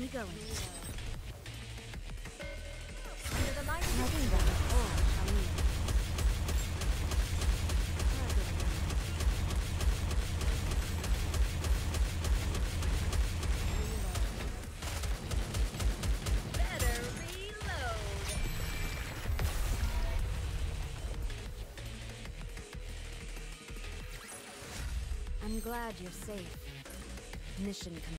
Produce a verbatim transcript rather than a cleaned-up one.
me going. Under the light of the kingdom, all shall kneel. Better reload. I'm glad you're safe. Mission complete.